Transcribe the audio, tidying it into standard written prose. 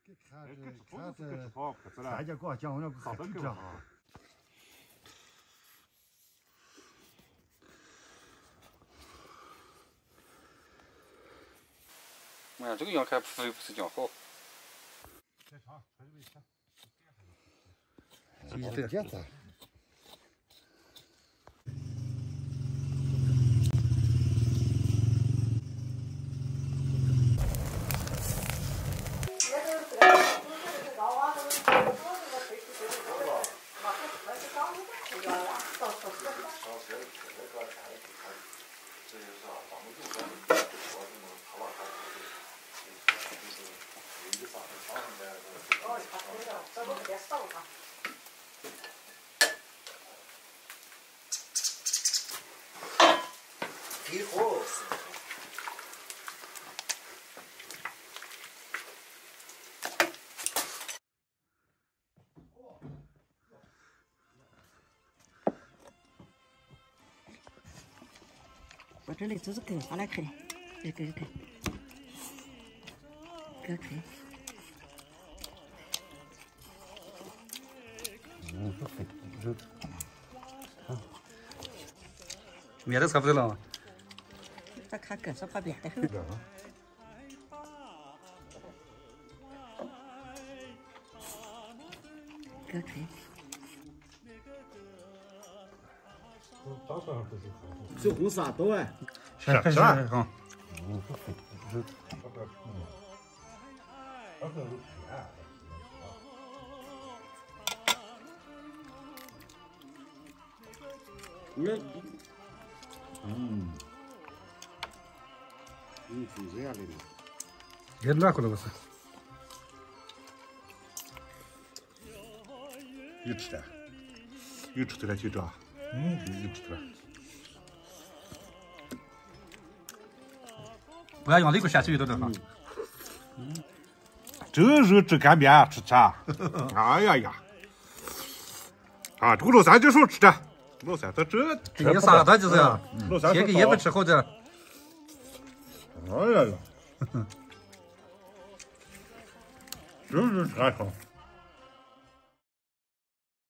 大家给我讲，我要好的这样。 哎呀，这个羊看不是讲好。 这样子。 挺好。 我这里都是狗下来啃的，这狗啃，狗啃。 面的差不多了。 这看狗是怕扁的。狗啃。 这红啥多哎？ 是啊，哈。 是这样的。 也暖和了不是？ 有吃的，有吃的了就这。有吃的。 不要用那个咸水鱼都能哈。 这肉吃干面吃啥？哎呀呀！啊，这个老三就说吃的，老三他这这啥他就是， 老三这个也不吃好的。 哎呀呀！这是啥好？